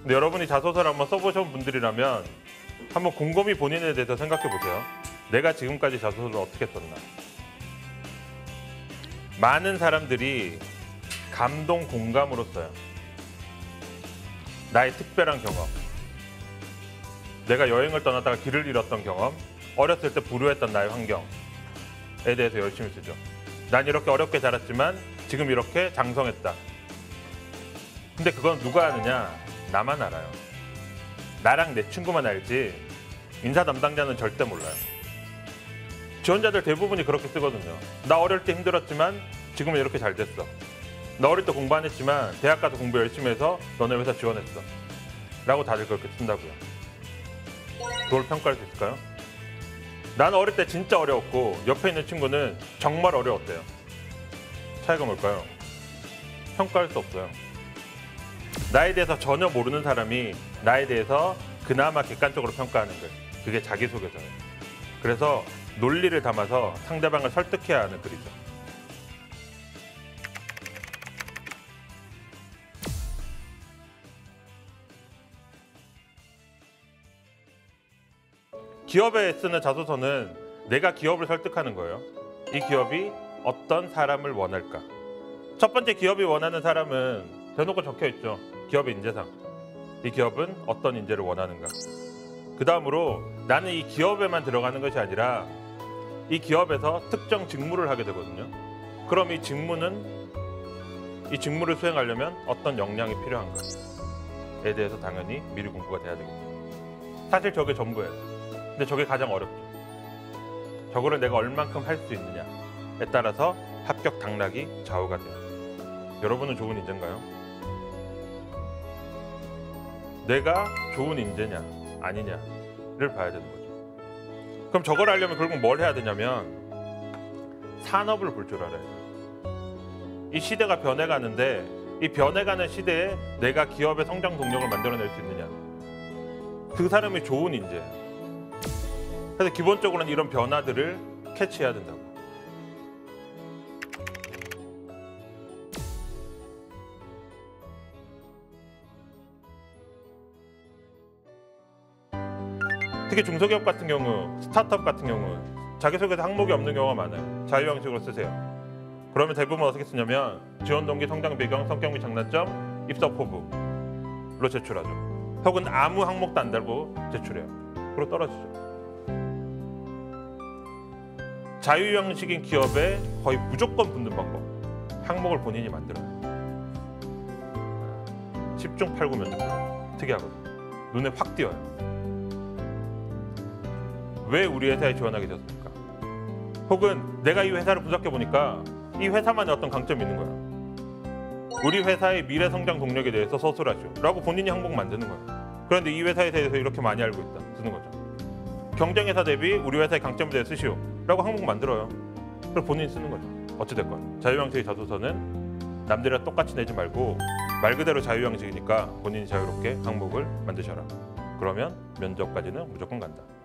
근데 여러분이 자소서를 한번 써보신 분들이라면 한번 곰곰이 본인에 대해서 생각해 보세요. 내가 지금까지 자소서를 어떻게 썼나. 많은 사람들이 감동, 공감으로 써요. 나의 특별한 경험, 내가 여행을 떠나다가 길을 잃었던 경험, 어렸을 때 불우했던 나의 환경에 대해서 열심히 쓰죠. 난 이렇게 어렵게 자랐지만 지금 이렇게 장성했다. 근데 그건 누가 아느냐? 나만 알아요. 나랑 내 친구만 알지 인사 담당자는 절대 몰라요. 지원자들 대부분이 그렇게 쓰거든요. 나 어릴 때 힘들었지만 지금은 이렇게 잘 됐어. 나 어릴 때 공부 안 했지만 대학 가서 공부 열심히 해서 너네 회사 지원했어. 라고 다들 그렇게 쓴다고요. 그걸 평가할 수 있을까요? 나는 어릴 때 진짜 어려웠고 옆에 있는 친구는 정말 어려웠대요. 차이가 뭘까요? 평가할 수 없어요. 나에 대해서 전혀 모르는 사람이 나에 대해서 그나마 객관적으로 평가하는 글, 그게 자기소개서예요. 그래서 논리를 담아서 상대방을 설득해야 하는 글이죠. 기업에 쓰는 자소서는 내가 기업을 설득하는 거예요. 이 기업이 어떤 사람을 원할까? 첫 번째, 기업이 원하는 사람은 대놓고 적혀 있죠. 기업의 인재상. 이 기업은 어떤 인재를 원하는가? 그 다음으로 나는 이 기업에만 들어가는 것이 아니라 이 기업에서 특정 직무를 하게 되거든요. 그럼 이 직무를 수행하려면 어떤 역량이 필요한가에 대해서 당연히 미리 공부가 돼야 되겠죠. 사실 저게 전부예요. 근데 저게 가장 어렵죠. 저거를 내가 얼만큼 할 수 있느냐에 따라서 합격 당락이 좌우가 돼요. 여러분은 좋은 인재인가요? 내가 좋은 인재냐 아니냐를 봐야 되는 거죠. 그럼 저걸 하려면 결국 뭘 해야 되냐면 산업을 볼 줄 알아야 돼요. 이 시대가 변해가는데 이 변해가는 시대에 내가 기업의 성장 동력을 만들어낼 수 있느냐. 그 사람이 좋은 인재예요. 그래서 기본적으로는 이런 변화들을 캐치해야 된다고. 특히 중소기업 같은 경우, 스타트업 같은 경우 자기소개서 항목이 없는 경우가 많아요. 자유형식으로 쓰세요. 그러면 대부분 어떻게 쓰냐면 지원 동기, 성장 배경, 성격 및 장단점, 입사 포부로 제출하죠. 혹은 아무 항목도 안 달고 제출해요. 그리고 떨어지죠. 자유형식인 기업에 거의 무조건 붙는 방법. 항목을 본인이 만들어요. 10중 8구 면접해요. 특이하거든요. 눈에 확 띄어요. 왜 우리 회사에 지원하게 되었습니까? 혹은 내가 이 회사를 분석해보니까 이 회사만의 어떤 강점이 있는 거야. 우리 회사의 미래 성장 동력에 대해서 서술하시오. 라고 본인이 항목 만드는 거야. 그런데 이 회사에 대해서 이렇게 많이 알고 있다. 쓰는 거죠. 경쟁회사 대비 우리 회사의 강점에 대해 쓰시오. 라고 항목 만들어요. 그걸 본인이 쓰는 거죠. 어찌됐건 자유형식의 자소서는 남들이랑 똑같이 내지 말고 말 그대로 자유형식이니까 본인이 자유롭게 항목을 만드셔라. 그러면 면접까지는 무조건 간다.